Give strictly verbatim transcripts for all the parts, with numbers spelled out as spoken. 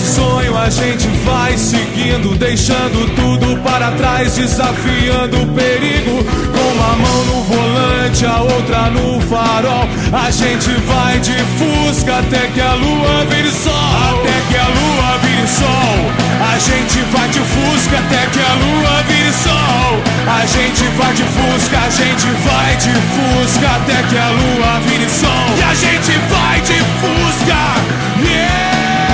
nosso sonho a gente vai seguindo, deixando tudo para trás, desafiando o perigo. Com uma mão no volante, a outra no farol, a gente vai de Fusca até que a lua vire sol. Até que a lua vire sol. A gente vai de Fusca até que a lua vire sol. A gente vai de Fusca, a gente vai de Fusca até que a lua vire sol. E a gente vai de Fusca, yeah!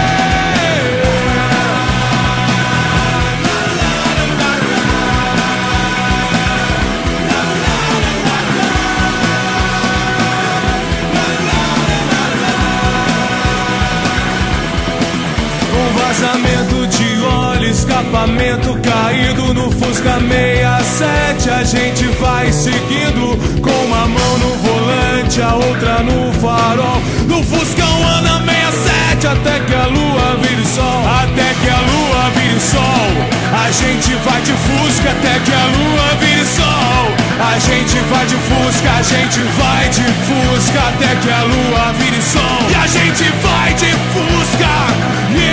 Vazamento de óleo, escapamento caído no Fusca sessenta e sete. A gente vai seguindo, com uma mão no volante, a outra no farol. No Fuscão anda sessenta e sete até que a lua vire sol. Até que a lua vire sol. A gente vai de Fusca até que a lua vire sol. A gente vai de Fusca, a gente vai de Fusca até que a lua vire sol. E a gente vai de Fusca, yeah!